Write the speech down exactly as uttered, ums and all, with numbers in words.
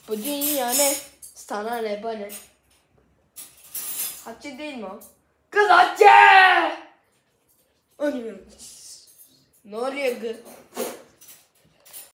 Bu dünya ne? Sana ne bana? Hatice değil mi o? Kız Hatice! Ne oluyor kız?